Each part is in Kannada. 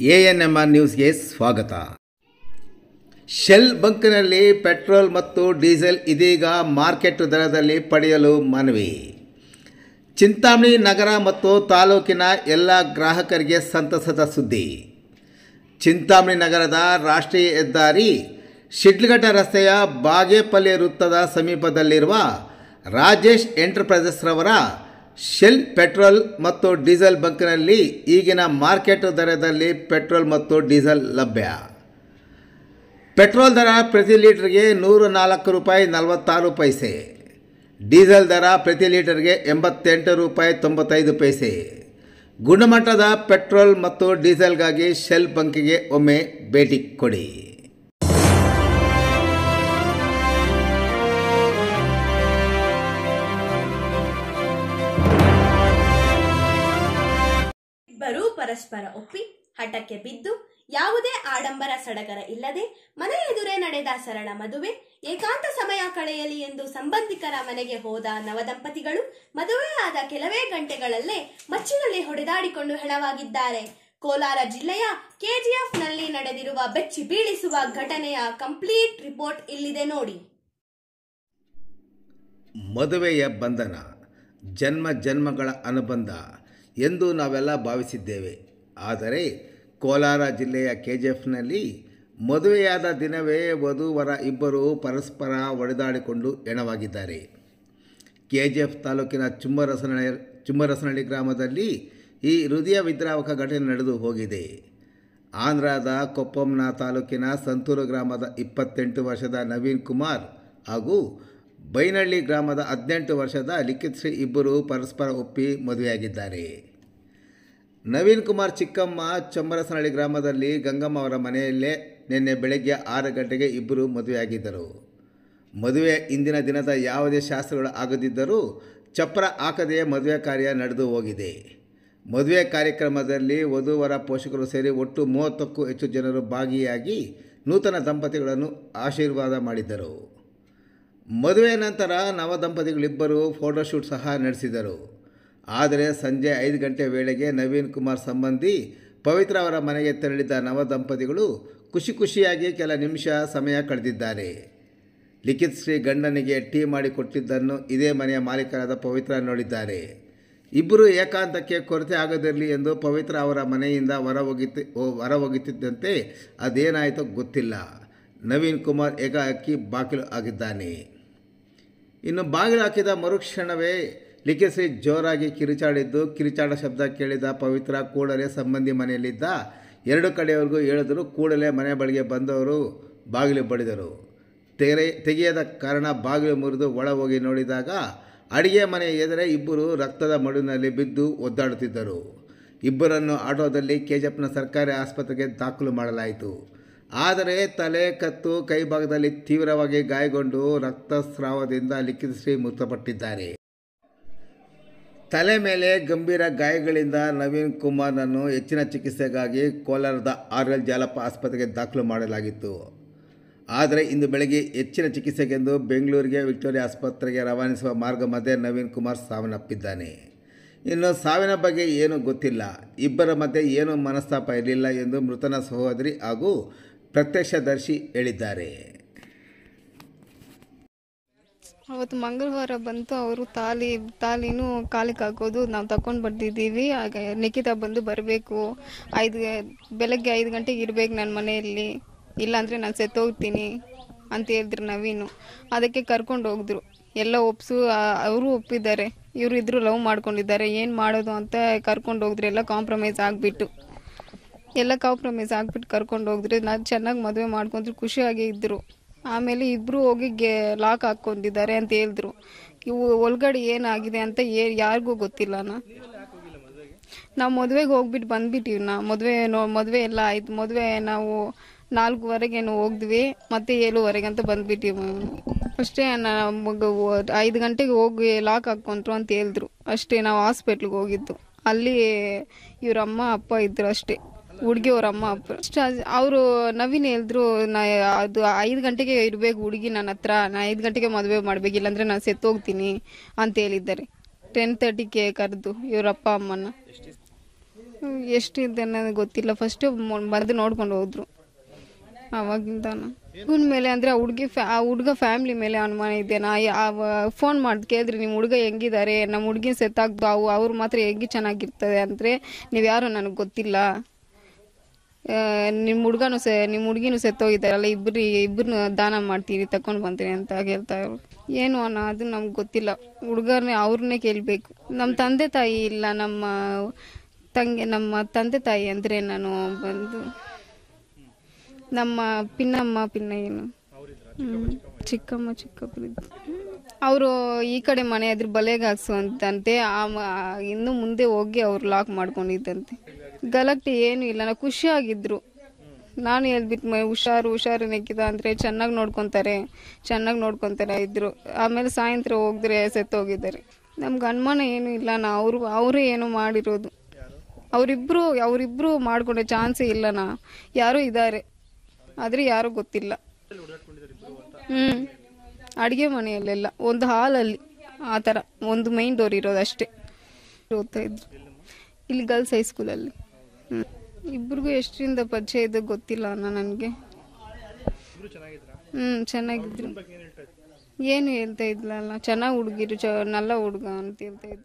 ANMR ನ್ಯೂಸ್ಗೆ ಸ್ವಾಗತ. ಶೆಲ್ ಬಂಕ್ನಲ್ಲಿ ಪೆಟ್ರೋಲ್ ಮತ್ತು ಡೀಸೆಲ್ ಇದೀಗ ಮಾರ್ಕೆಟ್ ದರದಲ್ಲಿ ಪಡೆಯಲು ಮನವಿ. ಚಿಂತಾಮಣಿ ನಗರ ಮತ್ತು ತಾಲೂಕಿನ ಎಲ್ಲ ಗ್ರಾಹಕರಿಗೆ ಸಂತಸದ ಸುದ್ದಿ. ಚಿಂತಾಮಣಿ ನಗರದ ರಾಷ್ಟ್ರೀಯ ಹೆದ್ದಾರಿ ಶಿಡ್ಲಘಟ್ಟ ರಸ್ತೆಯ ಬಾಗೇಪಲ್ಲಿ ವೃತ್ತದ ಸಮೀಪದಲ್ಲಿರುವ ರಾಜೇಶ್ ಎಂಟರ್ಪ್ರೈಸಸ್ ರವರ ಶೆಲ್ ಪೆಟ್ರೋಲ್ ಮತ್ತು ಡೀಸೆಲ್ ಬಂಕ್ನಲ್ಲಿ ಈಗಿನ ಮಾರ್ಕೆಟ್ ದರದಲ್ಲಿ ಪೆಟ್ರೋಲ್ ಮತ್ತು ಡೀಸೆಲ್ ಲಭ್ಯ. ಪೆಟ್ರೋಲ್ ದರ ಪ್ರತಿ ಲೀಟರ್ಗೆ 104 ರೂಪಾಯಿ 46 ಪೈಸೆ, ಡೀಸೆಲ್ ದರ ಪ್ರತಿ ಲೀಟರ್ಗೆ 88 ರೂಪಾಯಿ 95 ಪೈಸೆ. ಗುಣಮಟ್ಟದ ಪೆಟ್ರೋಲ್ ಮತ್ತು ಡೀಸೆಲ್ಗಾಗಿ ಶೆಲ್ ಬಂಕಿಗೆ ಒಮ್ಮೆ ಭೇಟಿ ಕೊಡಿ. ಇಬ್ಬರೂ ಪರಸ್ಪರ ಒಪ್ಪಿ ಹಠಕ್ಕೆ ಬಿದ್ದು ಯಾವುದೇ ಆಡಂಬರ ಸಡಗರ ಇಲ್ಲದೆ ಮನೆ ಎದುರೇ ನಡೆದ ಸರಳ ಮದುವೆ. ಏಕಾಂತ ಸಮಯ ಕಳೆಯಲಿ ಎಂದು ಸಂಬಂಧಿಕರ ಮನೆಗೆ ಹೋದ ನವದಂಪತಿಗಳು ಮದುವೆಯಾದ ಕೆಲವೇ ಗಂಟೆಗಳಲ್ಲೇ ಮಚ್ಚಿನಲ್ಲಿ ಹೊಡೆದಾಡಿಕೊಂಡು ಹೆಣವಾಗಿದ್ದಾರೆ. ಕೋಲಾರ ಜಿಲ್ಲೆಯ KGF ನಲ್ಲಿ ನಡೆದಿರುವ ಬೆಚ್ಚಿ ಬೀಳಿಸುವ ಘಟನೆಯ ಕಂಪ್ಲೀಟ್ ರಿಪೋರ್ಟ್ ಇಲ್ಲಿದೆ ನೋಡಿ. ಮದುವೆಯ ಬಂಧನ ಜನ್ಮ ಜನ್ಮಗಳ ಅನುಬಂಧ ಎಂದು ನಾವೆಲ್ಲ ಭಾವಿಸಿದ್ದೇವೆ. ಆದರೆ ಕೋಲಾರ ಜಿಲ್ಲೆಯ KGFನಲ್ಲಿ ಮದುವೆಯಾದ ದಿನವೇ ವಧುವರ ಇಬ್ಬರು ಪರಸ್ಪರ ಹೊಡೆದಾಡಿಕೊಂಡು ಹೆಣವಾಗಿದ್ದಾರೆ. KGF ತಾಲೂಕಿನ ಚುಮ್ಮರಸನಹಳ್ಳಿ ಗ್ರಾಮದಲ್ಲಿ ಈ ಹೃದಯ ವಿದ್ರಾವಕ ಘಟನೆ ನಡೆದು ಹೋಗಿದೆ. ಆಂಧ್ರದ ಕೊಪ್ಪಂನ ತಾಲೂಕಿನ ಸಂತೂರು ಗ್ರಾಮದ 28 ವರ್ಷದ ನವೀನ್ ಕುಮಾರ್ ಹಾಗೂ ಬೈನಹಳ್ಳಿ ಗ್ರಾಮದ 18 ವರ್ಷದ ಲಿಖಿತ್ ಶ್ರೀ ಇಬ್ಬರು ಪರಸ್ಪರ ಒಪ್ಪಿ ಮದುವೆಯಾಗಿದ್ದಾರೆ. ನವೀನ್ ಕುಮಾರ್ ಚಿಕ್ಕಮ್ಮ ಚಮ್ಮರಸನಹಳ್ಳಿ ಗ್ರಾಮದಲ್ಲಿ ಗಂಗಮ್ಮ ಅವರ ಮನೆಯಲ್ಲೇ ನಿನ್ನೆ ಬೆಳಗ್ಗೆ 6 ಗಂಟೆಗೆ ಇಬ್ಬರು ಮದುವೆಯಾಗಿದ್ದರು. ಮದುವೆ ಇಂದಿನ ದಿನದ ಯಾವುದೇ ಶಾಸ್ತ್ರಗಳು ಆಗದಿದ್ದರೂ ಚಪ್ರ ಹಾಕದೆಯೇ ಮದುವೆ ಕಾರ್ಯ ನಡೆದು ಹೋಗಿದೆ. ಮದುವೆ ಕಾರ್ಯಕ್ರಮದಲ್ಲಿ ವಧುವರ ಪೋಷಕರು ಸೇರಿ ಒಟ್ಟು 30ಕ್ಕೂ ಹೆಚ್ಚು ಜನರು ಭಾಗಿಯಾಗಿ ನೂತನ ದಂಪತಿಗಳನ್ನು ಆಶೀರ್ವಾದ ಮಾಡಿದರು. ಮದುವೆ ನಂತರ ನವದಂಪತಿಗಳಿಬ್ಬರು ಫೋಟೋಶೂಟ್ ಸಹ ನಡೆಸಿದರು. ಆದರೆ ಸಂಜೆ 5 ಗಂಟೆ ವೇಳೆಗೆ ನವೀನ್ ಕುಮಾರ್ ಸಂಬಂಧಿ ಪವಿತ್ರ ಅವರ ಮನೆಗೆ ತೆರಳಿದ ನವದಂಪತಿಗಳು ಖುಷಿಯಾಗಿ ಕೆಲ ನಿಮಿಷ ಸಮಯ ಕಳೆದಿದ್ದಾರೆ. ಲಿಖಿತ್ ಶ್ರೀ ಗಂಡನಿಗೆ ಟೀ ಮಾಡಿಕೊಟ್ಟಿದ್ದನ್ನು ಇದೇ ಮನೆಯ ಮಾಲೀಕರಾದ ಪವಿತ್ರ ನೋಡಿದ್ದಾರೆ. ಇಬ್ಬರು ಏಕಾಂತಕ್ಕೆ ಕೊರತೆ ಆಗದಿರಲಿ ಎಂದು ಪವಿತ್ರ ಅವರ ಮನೆಯಿಂದ ಹೊರ ಹೋಗುತ್ತಿದ್ದಂತೆ ಅದೇನಾಯಿತೋ ಗೊತ್ತಿಲ್ಲ, ನವೀನ್ ಕುಮಾರ್ ಏಕಾಏಕಿ ಬಾಗಿಲು ಆಗಿದ್ದಾನೆ. ಇನ್ನು ಬಾಗಿಲು ಹಾಕಿದ ಮರುಕ್ಷಣವೇ ಲಿಖಿತ್ ಶ್ರೀ ಜೋರಾಗಿ ಕಿರುಚಾಡ ಶಬ್ದ ಕೇಳಿದ ಪವಿತ್ರ ಕೂಡಲೇ ಸಂಬಂಧಿ ಮನೆಯಲ್ಲಿದ್ದ 2 ಕಡೆಯವರೆಗೂ ಹೇಳಿದರು. ಕೂಡಲೇ ಮನೆ ಬಳಿಗೆ ಬಂದವರು ಬಾಗಿಲು ಬಡಿದರು. ತೆಗೆಯದ ಕಾರಣ ಬಾಗಿಲು ಮುರಿದು ಒಳ ಹೋಗಿ ನೋಡಿದಾಗ ಅಡಿಗೆ ಮನೆ ಎದುರೇ ಇಬ್ಬರು ರಕ್ತದ ಮಡುವಿನಲ್ಲಿ ಬಿದ್ದು ಒದ್ದಾಡುತ್ತಿದ್ದರು. ಇಬ್ಬರನ್ನು ಆಟೋದಲ್ಲಿ KGFನ ಸರ್ಕಾರಿ ಆಸ್ಪತ್ರೆಗೆ ದಾಖಲು ಮಾಡಲಾಯಿತು. ಆದರೆ ತಲೆ, ಕತ್ತು, ಕೈ ಭಾಗದಲ್ಲಿ ತೀವ್ರವಾಗಿ ಗಾಯಗೊಂಡು ರಕ್ತಸ್ರಾವದಿಂದ ಲಿಖಿತ್ ಶ್ರೀ ಮೃತಪಟ್ಟಿದ್ದಾರೆ. ತಲೆ ಮೇಲೆ ಗಂಭೀರ ಗಾಯಗಳಿಂದ ನವೀನ್ ಕುಮಾರ್ನನ್ನು ಹೆಚ್ಚಿನ ಚಿಕಿತ್ಸೆಗಾಗಿ ಕೋಲಾರದ RL ಜಾಲಪ್ಪ ಆಸ್ಪತ್ರೆಗೆ ದಾಖಲು ಮಾಡಲಾಗಿತ್ತು. ಆದರೆ ಇಂದು ಬೆಳಗ್ಗೆ ಹೆಚ್ಚಿನ ಚಿಕಿತ್ಸೆಗೆಂದು ಬೆಂಗಳೂರಿಗೆ ವಿಕ್ಟೋರಿಯಾ ಆಸ್ಪತ್ರೆಗೆ ರವಾನಿಸುವ ಮಾರ್ಗ ಮಧ್ಯೆ ನವೀನ್ ಕುಮಾರ್ ಸಾವನ್ನಪ್ಪಿದ್ದಾನೆ. ಇನ್ನು ಸಾವಿನ ಬಗ್ಗೆ ಏನೂ ಗೊತ್ತಿಲ್ಲ. ಇಬ್ಬರ ಮಧ್ಯೆ ಏನೂ ಮನಸ್ತಾಪ ಇರಲಿಲ್ಲ ಎಂದು ಮೃತನ ಸಹೋದರಿ ಹಾಗೂ ಪ್ರತ್ಯಕ್ಷದರ್ಶಿ ಹೇಳಿದ್ದಾರೆ. ಅವತ್ತು ಮಂಗಳವಾರ ಬಂತು. ಅವರು ತಾಲಿನೂ ಕಾಲಿಗೆ ಹಾಕೋದು ನಾವು ತಗೊಂಡು ಬಂದಿದ್ದೀವಿ. ಆಗ ನಿಖಿತ ಬಂದು ಬರಬೇಕು, ಬೆಳಗ್ಗೆ 5 ಗಂಟೆಗೆ ಇರಬೇಕು ನನ್ನ ಮನೆಯಲ್ಲಿ, ಇಲ್ಲಾಂದರೆ ನಾನು ಸತ್ತೋಗ್ತೀನಿ ಅಂತ ಹೇಳಿದ್ರು ನವೀನು. ಅದಕ್ಕೆ ಕರ್ಕೊಂಡು ಹೋಗಿದ್ರು. ಎಲ್ಲ ಅವರು ಒಪ್ಪಿದ್ದಾರೆ. ಇವರು ಇದ್ರು ಲವ್ ಮಾಡ್ಕೊಂಡಿದ್ದಾರೆ, ಏನು ಮಾಡೋದು ಅಂತ ಕರ್ಕೊಂಡು ಹೋಗಿದ್ರು. ಎಲ್ಲ ಕಾಂಪ್ರಮೈಸ್ ಆಗಿಬಿಟ್ಟು ಕರ್ಕೊಂಡು ಹೋಗಿದ್ರು. ನಾನು ಚೆನ್ನಾಗಿ ಮದುವೆ ಮಾಡ್ಕೊಂಡ್ರು, ಖುಷಿಯಾಗಿ ಇದ್ದರು. ಆಮೇಲೆ ಇಬ್ಬರು ಹೋಗಿ ಲಾಕ್ ಹಾಕ್ಕೊಂಡಿದ್ದಾರೆ ಅಂತ ಹೇಳಿದ್ರು. ಇವು ಒಳಗಡೆ ಏನಾಗಿದೆ ಅಂತ ಯಾರಿಗೂ ಗೊತ್ತಿಲ್ಲ. ನಾವು ಮದುವೆಗೆ ಹೋಗ್ಬಿಟ್ಟು ಬಂದ್ಬಿಟ್ಟಿವಿ. ಮದುವೆ ಎಲ್ಲ ಆಯ್ತು. ಮದುವೆ ನಾವು 4:15 ಹೋಗಿದ್ವಿ, ಮತ್ತೆ 7:15 ಅಂತ ಬಂದ್ಬಿಟ್ಟಿವಿ. ಅಷ್ಟೇ. 5 ಗಂಟೆಗೆ ಹೋಗಿ ಲಾಕ್ ಹಾಕ್ಕೊಂಡ್ರು ಅಂತ ಹೇಳಿದ್ರು. ಅಷ್ಟೇ. ನಾವು ಹಾಸ್ಪಿಟ್ಲಿಗೆ ಹೋಗಿದ್ದು. ಅಲ್ಲಿ ಇವ್ರ ಅಮ್ಮ ಅಪ್ಪ ಇದ್ರು ಅಷ್ಟೇ, ಹುಡುಗಿ ಅವ್ರ ಅಮ್ಮ ಅಪ್ಪ. ಅವರು ನವೀನ್ ಹೇಳಿದ್ರು, ಅದು 5 ಗಂಟೆಗೆ ಇರಬೇಕು ಹುಡುಗಿ ನನ್ನ ಹತ್ರ, ನಾನು 5 ಗಂಟೆಗೆ ಮದುವೆ ಮಾಡಬೇಕು, ಇಲ್ಲಾಂದರೆ ನಾನು ಸತ್ತೋಗ್ತೀನಿ ಅಂತ ಹೇಳಿದ್ದಾರೆ. 10:30ಗೆ ಕರೆದು ಇವರಪ್ಪ ಅಮ್ಮನ ಎಷ್ಟಿದೆ ಅನ್ನೋದು ಗೊತ್ತಿಲ್ಲ. ಫಸ್ಟು ಬಂದು ನೋಡ್ಕೊಂಡು ಹೋದ್ರು. ಆವಾಗಿಂದಾನು ಇವನ ಮೇಲೆ ಅಂದರೆ ಆ ಹುಡುಗ ಫ್ಯಾಮ್ಲಿ ಮೇಲೆ ಅನುಮಾನ ಇದೆ. ಫೋನ್ ಮಾಡಿ ಕೇಳಿದ್ರಿ ನಿಮ್ಮ ಹುಡುಗ ಹೆಂಗಿದ್ದಾರೆ, ನಮ್ಮ ಹುಡುಗಿನ ಸೆತ್ತಾಗ್ದು ಅವ್ರು ಮಾತ್ರ ಹೆಂಗೆ ಚೆನ್ನಾಗಿರ್ತದೆ ಅಂದರೆ ನೀವು ಯಾರು ನನಗೆ ಗೊತ್ತಿಲ್ಲ, ನಿಮ್ಮ ಹುಡುಗಿನೂ ಸೆತ್ತೋಗಿದ್ದಾರಲ್ಲ, ಇಬ್ಬರನ್ನ ದಾನ ಮಾಡ್ತೀನಿ ತಗೊಂಡು ಬಂತೀನಿ ಅಂತ ಹೇಳ್ತಾ ಇದ್ರು. ಏನು ಅನ್ನೋ ಅದು ನಮ್ಗೆ ಗೊತ್ತಿಲ್ಲ. ಹುಡುಗರನ್ನೇ ಅವ್ರನ್ನೇ ಕೇಳಬೇಕು. ನಮ್ಮ ತಂದೆ ತಾಯಿ ಇಲ್ಲ, ನಮ್ಮ ತಂದೆ ತಾಯಿ ಅಂದರೆ ನಾನು ಬಂದು ನಮ್ಮ ಪಿನ್ನ ಏನು ಚಿಕ್ಕಪ್ಪರಿದ್ದು ಅವರು ಈ ಕಡೆ ಮನೆ ಆದ್ರೆ ಬಲೆಗೆ ಹಾಕ್ಸುವಂತೆ. ಇನ್ನು ಮುಂದೆ ಹೋಗಿ ಅವ್ರು ಲಾಕ್ ಮಾಡ್ಕೊಂಡಿದ್ದಂತೆ. ಗಲಾಟೆ ಏನೂ ಇಲ್ಲ, ನಾವು ಖುಷಿಯಾಗಿದ್ರು. ನಾನು ಹೇಳ್ಬಿಟ್ಟು ಹುಷಾರು ನೆಕ್ಕಿದ ಅಂದರೆ ಚೆನ್ನಾಗಿ ನೋಡ್ಕೊತಾರೆ ಇದ್ರು. ಆಮೇಲೆ ಸಾಯಂಕಾಲ ಹೋಗಿದ್ರೆ ಸೆತ್ತೋಗಿದ್ದಾರೆ. ನಮ್ಗೆ ಅನುಮಾನ ಏನೂ ಇಲ್ಲ, ಅವರೇ ಏನೋ ಮಾಡಿರೋದು. ಅವರಿಬ್ರು ಮಾಡ್ಕೊಂಡೆ ಚಾನ್ಸೇ ಇಲ್ಲನಾ. ಯಾರೂ ಇದ್ದಾರೆ ಆದರೆ ಯಾರೂ ಗೊತ್ತಿಲ್ಲ. ಅಡುಗೆ ಮನೆಯಲ್ಲೆಲ್ಲ ಒಂದು ಹಾಲಲ್ಲಿ ಆ ಥರ ಒಂದು ಮೈನ್ ಡೋರ್ ಇರೋದು ಅಷ್ಟೇ. ಓದ್ತಾ ಇದ್ರು ಇಲ್ಲಿ ಗರ್ಲ್ಸ್ ಹೈಸ್ಕೂಲಲ್ಲಿ. ಇಬ್ರಿಗೂ ಎಷ್ಟರಿಂದ ಪರಿಚಯ ಇದೆ ಗೊತ್ತಿಲ್ಲ ನನಗೆ. ಚೆನ್ನಾಗಿದ್ರು. ಏನು ಹೇಳ್ತಾ ಇದ್ಲಲ್ಲ, ಚೆನ್ನಾಗಿ ಹುಡುಗಿರು, ನಲ್ಲ ಹುಡುಗ ಅಂತ ಹೇಳ್ತಾ ಇದ್ರು.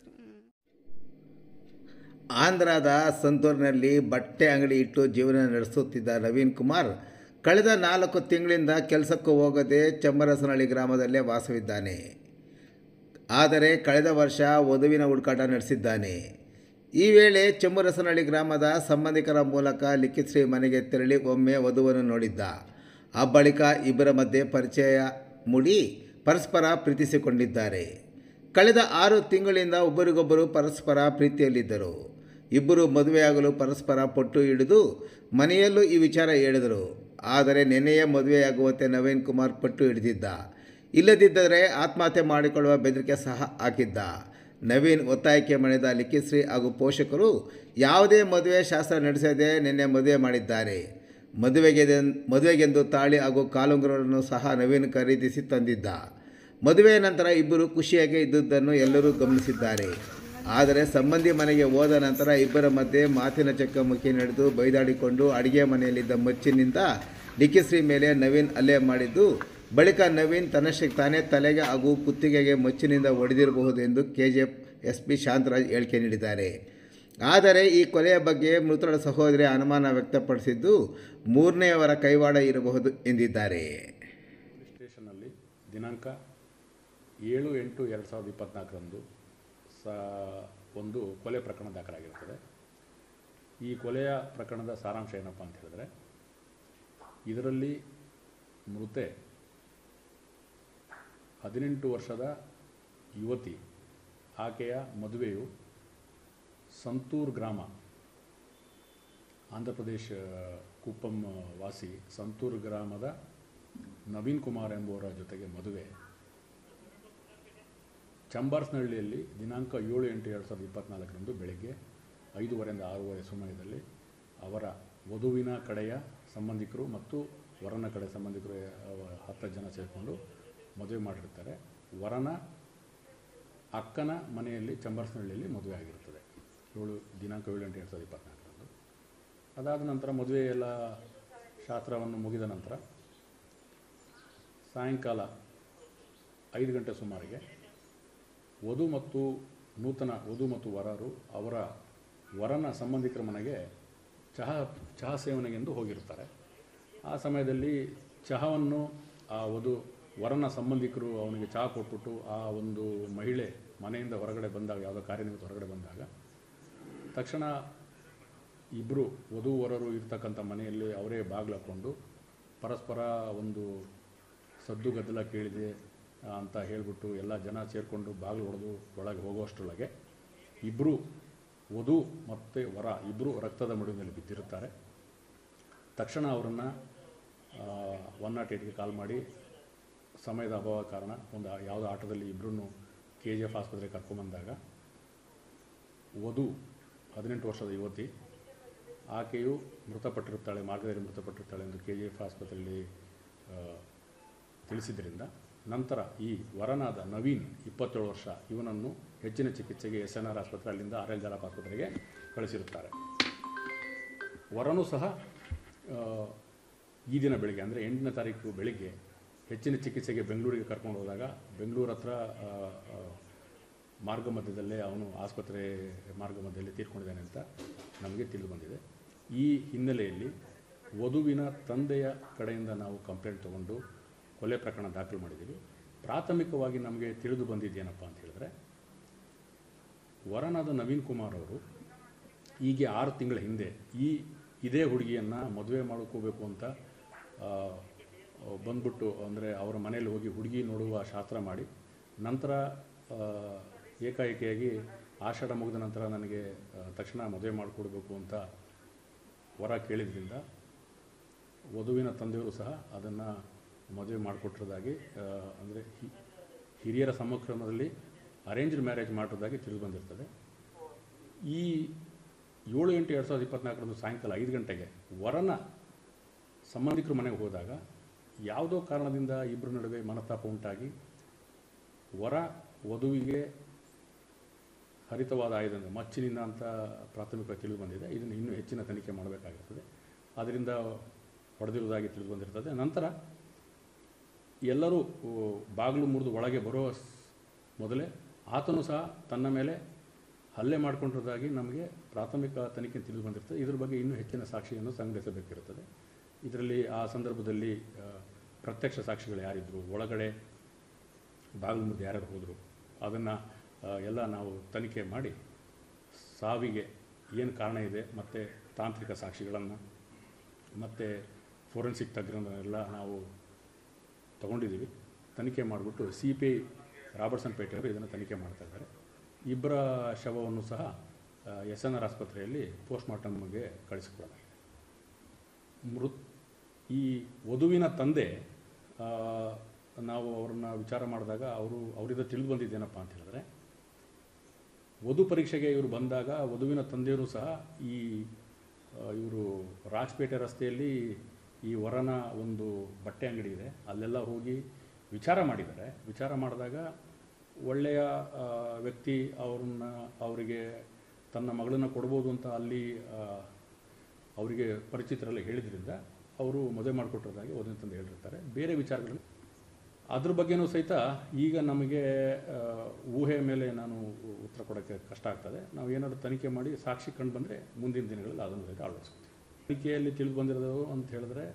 ಆಂಧ್ರದ ಸಂತೂರಿನಲ್ಲಿ ಬಟ್ಟೆ ಅಂಗಡಿ ಇಟ್ಟು ಜೀವನ ನಡೆಸುತ್ತಿದ್ದ ನವೀನ್ ಕುಮಾರ್ ಕಳೆದ 4 ತಿಂಗಳಿಂದ ಕೆಲಸಕ್ಕೂ ಹೋಗದೆ ಚಮ್ಮರಸನಹಳ್ಳಿ ಗ್ರಾಮದಲ್ಲೇ ವಾಸವಿದ್ದಾನೆ. ಆದರೆ ಕಳೆದ ವರ್ಷ ವಧುವಿನ ಹುಡುಕಾಟ ನಡೆಸಿದ್ದಾನೆ. ಈ ವೇಳೆ ಚಮ್ಮರಸನಹಳ್ಳಿ ಗ್ರಾಮದ ಸಂಬಂಧಿಕರ ಮೂಲಕ ಲಿಖಿತ್ಶ್ರೀ ಮನೆಗೆ ತೆರಳಿ ಒಮ್ಮೆ ವಧುವನ್ನು ನೋಡಿದ್ದ. ಆ ಬಳಿಕ ಇಬ್ಬರ ಮಧ್ಯೆ ಪರಿಚಯ ಮೂಡಿ ಪರಸ್ಪರ ಪ್ರೀತಿಸಿಕೊಂಡಿದ್ದಾರೆ. ಕಳೆದ 6 ತಿಂಗಳಿಂದ ಒಬ್ಬರಿಗೊಬ್ಬರು ಪರಸ್ಪರ ಪ್ರೀತಿಯಲ್ಲಿದ್ದರು. ಇಬ್ಬರು ಮದುವೆಯಾಗಲು ಪರಸ್ಪರ ಪಟ್ಟು ಹಿಡಿದು ಮನೆಯಲ್ಲೂ ಈ ವಿಚಾರ ಹೇಳಿದರು. ಆದರೆ ನಿನ್ನೆಯೇ ಮದುವೆಯಾಗುವಂತೆ ನವೀನ್ ಕುಮಾರ್ ಪಟ್ಟು ಹಿಡಿದಿದ್ದ. ಇಲ್ಲದಿದ್ದರೆ ಆತ್ಮಹತ್ಯೆ ಮಾಡಿಕೊಳ್ಳುವ ಬೆದರಿಕೆ ಸಹ ಹಾಕಿದ್ದ. ನವೀನ್ ಒತ್ತಾಯಕ್ಕೆ ಮಣಿದ ಲಿಖಿತ್ಶ್ರೀ ಹಾಗೂ ಪೋಷಕರು ಯಾವುದೇ ಮದುವೆ ಶಾಸ್ತ್ರ ನಡೆಸದೆ ನಿನ್ನೆ ಮದುವೆ ಮಾಡಿದ್ದಾರೆ. ಮದುವೆಗೆಂದು ತಾಳಿ ಹಾಗೂ ಕಾಲುಂಗುರವನ್ನು ಸಹ ನವೀನ್ ಖರೀದಿಸಿ ತಂದಿದ್ದ. ಮದುವೆಯ ನಂತರ ಇಬ್ಬರು ಖುಷಿಯಾಗಿ ಇದ್ದುದನ್ನು ಎಲ್ಲರೂ ಗಮನಿಸಿದ್ದಾರೆ. ಆದರೆ ಸಂಬಂಧಿ ಮನೆಗೆ ಹೋದ ನಂತರ ಇಬ್ಬರ ಮಧ್ಯೆ ಮಾತಿನ ಚಕಮಕಿ ನಡೆದು ಬೈದಾಡಿಕೊಂಡು ಅಡುಗೆ ಮನೆಯಲ್ಲಿದ್ದ ಮಚ್ಚಿನಿಂದ ಲಿಖಿತ್ಶ್ರೀ ಮೇಲೆ ನವೀನ್ ಹಲ್ಲೆ ಮಾಡಿದ್ದು, ಬಳಿಕ ನವೀನ್ ತನ್ನಷ್ಟಕ್ಕೆ ತಾನೇ ತಲೆಗೆ ಹಾಗೂ ಕುತ್ತಿಗೆಗೆ ಮಚ್ಚಿನಿಂದ ಹೊಡೆದಿರಬಹುದು ಎಂದು KGF SP ಶಾಂತರಾಜ್ ಹೇಳಿಕೆ ನೀಡಿದ್ದಾರೆ. ಆದರೆ ಈ ಕೊಲೆಯ ಬಗ್ಗೆ ಮೃತರ ಸಹೋದರಿ ಅನುಮಾನ ವ್ಯಕ್ತಪಡಿಸಿದ್ದು, ಮೂರನೆಯವರ ಕೈವಾಡ ಇರಬಹುದು ಎಂದಿದ್ದಾರೆ. ಸ್ಟೇಷನ್ನಲ್ಲಿ ದಿನಾಂಕ 7/8/2024 ಒಂದು ಕೊಲೆ ಪ್ರಕರಣ ದಾಖಲಾಗಿರುತ್ತದೆ. ಈ ಕೊಲೆಯ ಪ್ರಕರಣದ ಸಾರಾಂಶ ಏನಪ್ಪ ಅಂತ ಹೇಳಿದ್ರೆ, ಇದರಲ್ಲಿ ಮೃತೆ 18 ವರ್ಷದ ಯುವತಿ. ಆಕೆಯ ಮದುವೆಯು ಸಂತೂರ್ ಗ್ರಾಮ, ಆಂಧ್ರ ಪ್ರದೇಶ ಕುಪ್ಪಂ ವಾಸಿ ಸಂತೂರ್ ಗ್ರಾಮದ ನವೀನ್ ಕುಮಾರ್ ಎಂಬುವರ ಜೊತೆಗೆ ಮದುವೆ ಚಂಬರ್ಸ್ನಹಳ್ಳಿಯಲ್ಲಿ ದಿನಾಂಕ 7/8/2024 ಬೆಳಗ್ಗೆ 5:30 6:30 ಸಮಯದಲ್ಲಿ ಅವರ ವಧುವಿನ ಕಡೆಯ ಸಂಬಂಧಿಕರು ಮತ್ತು ವರನ ಕಡೆ ಸಂಬಂಧಿಕರು 10 ಜನ ಸೇರಿಕೊಂಡು ಮದುವೆ ಮಾಡಿರ್ತಾರೆ. ವರನ ಅಕ್ಕನ ಮನೆಯಲ್ಲಿ ಚಂಬರ್ಸ್ನಹಳ್ಳಿಯಲ್ಲಿ ಮದುವೆ ಆಗಿರುತ್ತದೆ ದಿನಾಂಕ 7/8/2024. ಅದಾದ ನಂತರ ಮದುವೆ ಎಲ್ಲ ಶಾಸ್ತ್ರವನ್ನು ಮುಗಿದ ನಂತರ ಸಾಯಂಕಾಲ 5 ಗಂಟೆ ಸುಮಾರಿಗೆ ವಧು ಮತ್ತು ವರರು ಅವರ ವರನ ಸಂಬಂಧಿಕರ ಮನೆಗೆ ಚಹಾ ಸೇವನೆಗೆಂದು ಹೋಗಿರ್ತಾರೆ. ಆ ಸಮಯದಲ್ಲಿ ಚಹಾವನ್ನು ಆ ವರನ ಸಂಬಂಧಿಕರು ಅವನಿಗೆ ಚಹಾ ಕೊಟ್ಬಿಟ್ಟು ಆ ಒಂದು ಮಹಿಳೆ ಮನೆಯಿಂದ ಹೊರಗಡೆ ಬಂದಾಗ, ಯಾವುದೋ ಕಾರ್ಯನಿಮಿತ್ತ ಹೊರಗಡೆ ಬಂದಾಗ ತಕ್ಷಣ ಇಬ್ಬರು ವಧುವರರು ಇರ್ತಕ್ಕಂಥ ಮನೆಯಲ್ಲಿ ಅವರೇ ಬಾಗಿಲು ಹಾಕ್ಕೊಂಡು ಪರಸ್ಪರ ಒಂದು ಸದ್ದು ಗದ್ದಲ ಕೇಳಿದೆ ಅಂತ ಹೇಳಿಬಿಟ್ಟು ಎಲ್ಲ ಜನ ಸೇರಿಕೊಂಡು ಬಾಗಿಲು ಹೊಡೆದು ಒಳಗೆ ಹೋಗುವಷ್ಟರೊಳಗೆ ಇಬ್ಬರು ವಧು ಮತ್ತು ವರ ಇಬ್ಬರು ರಕ್ತದ ಮಡುವಿನಲ್ಲಿ ಬಿದ್ದಿರುತ್ತಾರೆ. ತಕ್ಷಣ ಅವರನ್ನು 108ಗೆ ಕಾಲ್ ಮಾಡಿ ಸಮಯದ ಅಭಾವ ಕಾರಣ ಯಾವುದೋ ಆಟದಲ್ಲಿ ಇಬ್ಬರನ್ನು KGF ಆಸ್ಪತ್ರೆಗೆ ಕರ್ಕೊಂಬಂದಾಗ ವಧು 18 ವರ್ಷದ ಯುವತಿ ಆಕೆಯು ಮೃತಪಟ್ಟಿರುತ್ತಾಳೆ, ಮಾರ್ಗದಲ್ಲಿ ಮೃತಪಟ್ಟಿರುತ್ತಾಳೆ ಎಂದು KGF ಆಸ್ಪತ್ರೆಯಲ್ಲಿ ತಿಳಿಸಿದ್ದರಿಂದ ನಂತರ ಈ ವರನಾದ ನವೀನ್ 27 ವರ್ಷ ಇವನನ್ನು ಹೆಚ್ಚಿನ ಚಿಕಿತ್ಸೆಗೆ SNR ಆಸ್ಪತ್ರೆ, ಅಲ್ಲಿಂದ RL ಜಾಲಪ್ ಆಸ್ಪತ್ರೆಗೆ ಕಳಿಸಿರುತ್ತಾರೆ. ವರನೂ ಸಹ ಈ ದಿನ ಬೆಳಿಗ್ಗೆ ಅಂದರೆ 8ನೇ ತಾರೀಕು ಬೆಳಿಗ್ಗೆ ಹೆಚ್ಚಿನ ಚಿಕಿತ್ಸೆಗೆ ಬೆಂಗಳೂರಿಗೆ ಕರ್ಕೊಂಡು ಹೋದಾಗ ಬೆಂಗಳೂರು ಹತ್ರ ಮಾರ್ಗ ಮಧ್ಯದಲ್ಲೇ ಅವನು ಆಸ್ಪತ್ರೆ ಮಾರ್ಗ ಮಧ್ಯದಲ್ಲಿ ತೀರ್ಕೊಂಡಿದ್ದಾನೆ ಅಂತ ನಮಗೆ ತಿಳಿದು ಬಂದಿದೆ. ಈ ಹಿನ್ನೆಲೆಯಲ್ಲಿ ವಧುವಿನ ತಂದೆಯ ಕಡೆಯಿಂದ ನಾವು ಕಂಪ್ಲೇಂಟ್ ತೊಗೊಂಡು ಕೊಲೆ ಪ್ರಕರಣ ದಾಖಲು ಮಾಡಿದ್ದೀವಿ. ಪ್ರಾಥಮಿಕವಾಗಿ ನಮಗೆ ತಿಳಿದು ಬಂದಿದ್ದೇನಪ್ಪ ಅಂತ ಹೇಳಿದ್ರೆ, ವರನಾದ ನವೀನ್ ಕುಮಾರ್ ಅವರು ಈಗ 6 ತಿಂಗಳ ಹಿಂದೆ ಇದೇ ಹುಡುಗಿಯನ್ನು ಮದುವೆ ಮಾಡ್ಕೋಬೇಕು ಅಂತ ಬಂದ್ಬಿಟ್ಟು, ಅಂದರೆ ಅವರ ಮನೆಯಲ್ಲಿ ಹೋಗಿ ಹುಡುಗಿ ನೋಡುವ ಶಾಸ್ತ್ರ ಮಾಡಿ ನಂತರ ಏಕಾಏಕಿಯಾಗಿ ಆಷಾಢ ಮುಗಿದ ನಂತರ ನನಗೆ ತಕ್ಷಣ ಮದುವೆ ಮಾಡಿಕೊಡ್ಬೇಕು ಅಂತ ವರ ಕೇಳಿದ್ರಿಂದ ವಧುವಿನ ತಂದೆಯವರು ಸಹ ಅದನ್ನು ಮದುವೆ ಮಾಡಿಕೊಟ್ಟಿರೋದಾಗಿ, ಅಂದರೆ ಹಿರಿಯರ ಸಮ್ಮುಖದಲ್ಲಿ ಅರೇಂಜ್ಡ್ ಮ್ಯಾರೇಜ್ ಮಾಡಿರೋದಾಗಿ ತಿಳಿದು ಬಂದಿರ್ತದೆ. ಈ 7/8/2024 ಸಾಯಂಕಾಲ 5 ಗಂಟೆಗೆ ವರನ ಸಂಬಂಧಿಕರ ಮನೆಗೆ ಹೋದಾಗ ಯಾವುದೋ ಕಾರಣದಿಂದ ಇಬ್ಬರ ನಡುವೆ ಮನಸ್ತಾಪ ಉಂಟಾಗಿ ವಧುವಿಗೆ ಹರಿತವಾದ ಆಯುಧದಿಂದ ಮಚ್ಚಿನಿಂದ ಅಂತ ಪ್ರಾಥಮಿಕವಾಗಿ ತಿಳಿದು ಬಂದಿದೆ. ಇದನ್ನು ಇನ್ನೂ ಹೆಚ್ಚಿನ ತನಿಖೆ ಮಾಡಬೇಕಾಗಿರ್ತದೆ. ಅದರಿಂದ ಹೊಡೆದಿರುವುದಾಗಿ ತಿಳಿದು ಬಂದಿರ್ತದೆ. ನಂತರ ಎಲ್ಲರೂ ಬಾಗಿಲು ಮುರಿದು ಒಳಗೆ ಬರೋ ಮೊದಲೇ ಆತನು ಸಹ ತನ್ನ ಮೇಲೆ ಹಲ್ಲೆ ಮಾಡಿಕೊಂಡಿರೋದಾಗಿ ನಮಗೆ ಪ್ರಾಥಮಿಕ ತನಿಖೆ ತಿಳಿದು ಬಂದಿರ್ತದೆ. ಇದ್ರ ಬಗ್ಗೆ ಇನ್ನೂ ಹೆಚ್ಚಿನ ಸಾಕ್ಷಿಯನ್ನು ಸಂಗ್ರಹಿಸಬೇಕಿರುತ್ತದೆ. ಇದರಲ್ಲಿ ಆ ಸಂದರ್ಭದಲ್ಲಿ ಪ್ರತ್ಯಕ್ಷ ಸಾಕ್ಷಿಗಳು ಯಾರಿದ್ದರು, ಒಳಗಡೆ ಬಾಗಿಲು ಮುರಿದು ಯಾರ್ಯಾರು ಹೋದರು, ಅದನ್ನು ಎಲ್ಲ ನಾವು ತನಿಖೆ ಮಾಡಿ ಸಾವಿಗೆ ಏನು ಕಾರಣ ಇದೆ ಮತ್ತು ತಾಂತ್ರಿಕ ಸಾಕ್ಷಿಗಳನ್ನು ಮತ್ತು ಫೋರೆನ್ಸಿಕ್ ತಜ್ಞರನ್ನೆಲ್ಲ ನಾವು ತಗೊಂಡಿದ್ದೀವಿ. ತನಿಖೆ ಮಾಡಿಬಿಟ್ಟು CPI ರಾಬರ್ಟ್ಸನ್ ಪೇಟೆಯವರು ಇದನ್ನು ತನಿಖೆ ಮಾಡ್ತಾ ಇದ್ದಾರೆ. ಇಬ್ಬರ ಶವವನ್ನು ಸಹ SNR ಆಸ್ಪತ್ರೆಯಲ್ಲಿ ಪೋಸ್ಟ್ಮಾರ್ಟಮ್ಗೆ ಕಳಿಸಿಕೊಡಲಾಗಿದೆ. ಈ ವಧುವಿನ ತಂದೆ ನಾವು ಅವ್ರನ್ನ ವಿಚಾರ ಮಾಡಿದಾಗ ಅವರಿಂದ ತಿಳಿದು ಬಂದಿದ್ದೇನಪ್ಪ ಅಂತ ಹೇಳಿದ್ರೆ, ವಧು ಪರೀಕ್ಷೆಗೆ ಇವರು ಬಂದಾಗ ವಧುವಿನ ತಂದೆಯವರು ಸಹ ಇವರು ರಾಜಪೇಟೆ ರಸ್ತೆಯಲ್ಲಿ ಈ ವರನ ಒಂದು ಬಟ್ಟೆ ಅಂಗಡಿ ಇದೆ, ಅಲ್ಲೆಲ್ಲ ಹೋಗಿ ವಿಚಾರ ಮಾಡಿದ್ದಾರೆ. ವಿಚಾರ ಮಾಡಿದಾಗ ಒಳ್ಳೆಯ ವ್ಯಕ್ತಿ ಅವರಿಗೆ ತನ್ನ ಮಗಳನ್ನು ಕೊಡ್ಬೋದು ಅಂತ ಅಲ್ಲಿ ಅವರಿಗೆ ಪರಿಚಿತರೆಲ್ಲ ಹೇಳಿದ್ರಿಂದ ಅವರು ಮದುವೆ ಮಾಡಿಕೊಟ್ಟಿರೋದಾಗಿ ವಧುವಿನ ತಂದೆ ಹೇಳಿರ್ತಾರೆ. ಬೇರೆ ವಿಚಾರಗಳು ಅದ್ರ ಬಗ್ಗೆನೂ ಸಹಿತ ಈಗ ನಮಗೆ ಊಹೆ ಮೇಲೆ ನಾನು ಉತ್ತರ ಕೊಡೋಕ್ಕೆ ಕಷ್ಟ ಆಗ್ತದೆ. ನಾವು ಏನಾದರೂ ತನಿಖೆ ಮಾಡಿ ಸಾಕ್ಷಿ ಕಂಡು ಬಂದರೆ ಮುಂದಿನ ದಿನಗಳಲ್ಲಿ ಅದನ್ನು ಸಹಿತ ಅಳವಡಿಸ್ಕೊತೀವಿ. ತನಿಖೆಯಲ್ಲಿ ತಿಳಿದು ಬಂದಿರೋದು ಅಂತ ಹೇಳಿದ್ರೆ,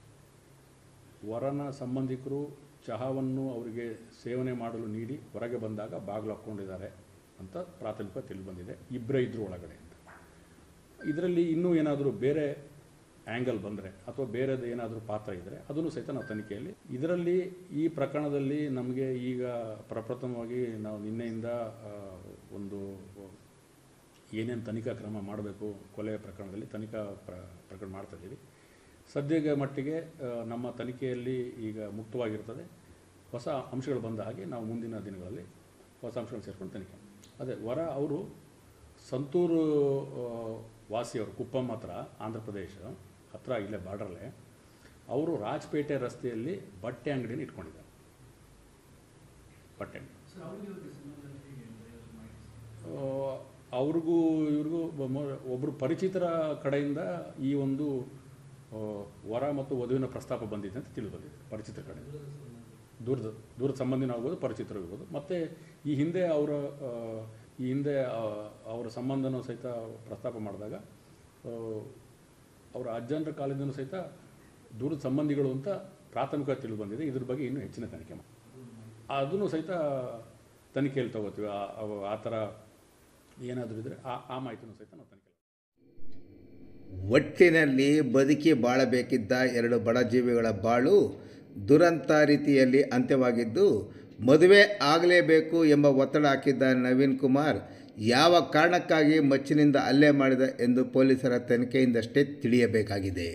ವರನ ಸಂಬಂಧಿಕರು ಚಹಾವನ್ನು ಅವರಿಗೆ ಸೇವನೆ ಮಾಡಲು ನೀಡಿ ಹೊರಗೆ ಬಂದಾಗ ಬಾಗಿಲು ಹಾಕ್ಕೊಂಡಿದ್ದಾರೆ ಅಂತ ಪ್ರಾಥಮಿಕ ತಿಳಿದು ಬಂದಿದೆ. ಇದ್ದರು ಒಳಗಡೆ ಅಂತ. ಇದರಲ್ಲಿ ಇನ್ನೂ ಏನಾದರೂ ಬೇರೆ ಆ್ಯಂಗಲ್ ಬಂದರೆ ಅಥವಾ ಬೇರೆದು ಏನಾದರೂ ಪಾತ್ರ ಇದ್ದರೆ ಅದನ್ನು ಸಹಿತ ನಾವು ತನಿಖೆಯಲ್ಲಿ ಇದರಲ್ಲಿ ಈ ಪ್ರಕರಣದಲ್ಲಿ ನಮಗೆ ಈಗ ಪ್ರಪ್ರಥಮವಾಗಿ ನಾವು ನಿನ್ನೆಯಿಂದ ಒಂದು ಏನೇನು ತನಿಖಾ ಕ್ರಮ ಮಾಡಬೇಕು ಕೊಲೆ ಪ್ರಕರಣದಲ್ಲಿ ತನಿಖಾ ಪ್ರಕರಣ ಮಾಡ್ತಾಯಿದ್ದೀವಿ. ಸದ್ಯದ ಮಟ್ಟಿಗೆ ನಮ್ಮ ತನಿಖೆಯಲ್ಲಿ ಈಗ ಮುಕ್ತವಾಗಿರ್ತದೆ. ಹೊಸ ಅಂಶಗಳು ಬಂದ ಹಾಗೆ ನಾವು ಮುಂದಿನ ದಿನಗಳಲ್ಲಿ ಹೊಸ ಅಂಶಗಳು ಸೇರಿಕೊಂಡು ತನಿಖೆ. ಅದೇ ವರ ಅವರು ಸಂತೂರು ವಾಸಿಯವರು, ಕುಪ್ಪಂ ಹತ್ರ, ಆಂಧ್ರ ಪ್ರದೇಶ ಹತ್ರ, ಇಲ್ಲೇ ಬಾರ್ಡ್ರಲ್ಲೇ. ಅವರು ರಾಜಪೇಟೆ ರಸ್ತೆಯಲ್ಲಿ ಬಟ್ಟೆ ಅಂಗಡಿನ ಇಟ್ಕೊಂಡಿದ್ದಾರೆ. ಬಟ್ಟೆ ಅಂಗಡಿ ಅವ್ರಿಗೂ ಇವ್ರಿಗೂ ಒಬ್ಬರು ಪರಿಚಿತರ ಕಡೆಯಿಂದ ಈ ಒಂದು ವರ ಮತ್ತು ವಧುವಿನ ಪ್ರಸ್ತಾಪ ಬಂದಿದೆ ಅಂತ ತಿಳಿದು ಬಂದಿದೆ. ಪರಿಚಿತರ ಕಡೆಯಿಂದ ದೂರದ ಸಂಬಂಧಿನ ಆಗ್ಬೋದು, ಪರಿಚಿತರು ಇರ್ಬೋದು. ಮತ್ತು ಈ ಹಿಂದೆ ಅವರ ಸಂಬಂಧನೂ ಸಹಿತ ಪ್ರಸ್ತಾಪ ಮಾಡಿದಾಗ ಅವರ ಅಜ್ಜನರ ಕಾಲದಿಂದನೂ ಸಹಿತ ದೂರದ ಸಂಬಂಧಿಗಳು ಅಂತ ಪ್ರಾಥಮಿಕ ತಿಳಿದು ಬಂದಿದೆ. ಇದ್ರ ಬಗ್ಗೆ ಇನ್ನೂ ಹೆಚ್ಚಿನ ತನಿಖೆ ಮಾಡಿ ಅದನ್ನು ಸಹಿತ ತನಿಖೆಯಲ್ಲಿ ತಗೋತೀವಿ. ಆ ಥರ ಏನಾದರೂ ಇದ್ದರೆ ಆ ಮಾಹಿತಿನೂ ಸಹಿತ ನಾವು ತನಿಖೆ. ಒಟ್ಟಿನಲ್ಲಿ ಬದುಕಿ ಬಾಳಬೇಕಿದ್ದ 2 ಬಡಜೀವಿಗಳ ಬಾಳು ದುರಂತ ರೀತಿಯಲ್ಲಿ ಅಂತ್ಯವಾಗಿದ್ದು, ಮದುವೆ ಆಗಲೇಬೇಕು ಎಂಬ ಒತ್ತಡ ಹಾಕಿದ್ದ ನವೀನ್ ಕುಮಾರ್ ಯಾವ ಕಾರಣಕ್ಕಾಗಿ ಮಚ್ಚಿನಿಂದ ಹಲ್ಲೆ ಮಾಡಿದ ಎಂದು ಪೊಲೀಸರ ತನಿಖೆಯಿಂದಷ್ಟೇ ತಿಳಿಯಬೇಕಾಗಿದೆ.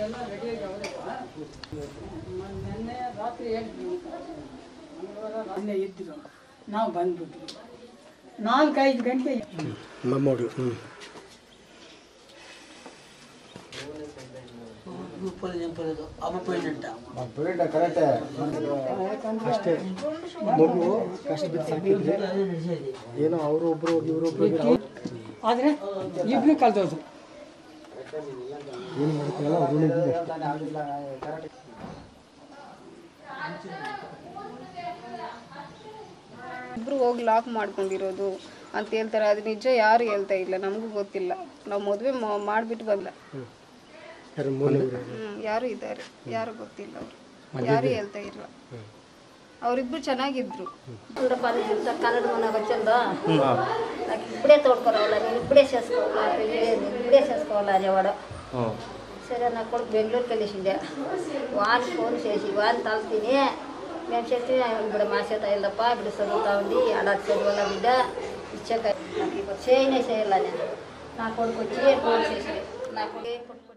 ನಿನ್ನೆ ರಾತ್ರಿ ಮೊನ್ನೆ ಇದ್ದರು, ನಾವು ಬಂದ್ಬಿಟ್ವಿ 4-5 ಗಂಟೆ. ಮಮ್ಮೋಡು ಅಷ್ಟೇ ಮಗು ಕಷ್ಟ ಬಿದ್ದು ಸಾಕಿದ್ರೆ ಏನೋ ಅವರು ಒಬ್ರು ಇವರು ಆದರೆ ಇಬ್ರು ಕಲ್ತೋದು. ಏನು ಮಾಡ್ತಾರಲ್ಲ ಅವರು ಇಬ್ರು ಹೋಗಿ ಲಾಕ್ ಮಾಡ್ಕೊಂಡಿರೋದು ಅಂತ ಹೇಳ್ತಾರೆ. ಅದು ನಿಜ ಯಾರು ಹೇಳ್ತಾ ಇಲ್ಲ, ನಮಗೂ ಗೊತ್ತಿಲ್ಲ. ನಾವು ಮದುವೆ ಮಾಡಿಬಿಟ್ಟು ಬಂದ ಯಾರು ಇದ್ದಾರೆ, ಯಾರು ಗೊತ್ತಿಲ್ಲ, ಅವರು ಯಾರು ಹೇಳ್ತಾ ಇಲ್ಲ. ಅವರಿಬ್ರು ಚೆನ್ನಾಗಿದ್ರು. కన్నడ మనకు వచ్చిందో నాకు ఇప్పుడే తోడుకోవాలా, నేను ఇప్పుడే చేసుకోవాలా అనేవాడు. సరే నా కొడుకు బెంగళూరుకి వెళ్ళేసిండే, వాడిని ఫోన్ చేసి వాడిని తల తిని మేము చెప్పి ఇప్పుడు మా చేత వెళ్ళప్ప ఇప్పుడు చదువుతా ఉంది అలా చదువుల బిడ్డ ఇచ్చాక నాకు ఇప్పుడు చేయనే చేయాలని నా కొడుకు వచ్చి ఫోన్ చేసి నా కొడుకు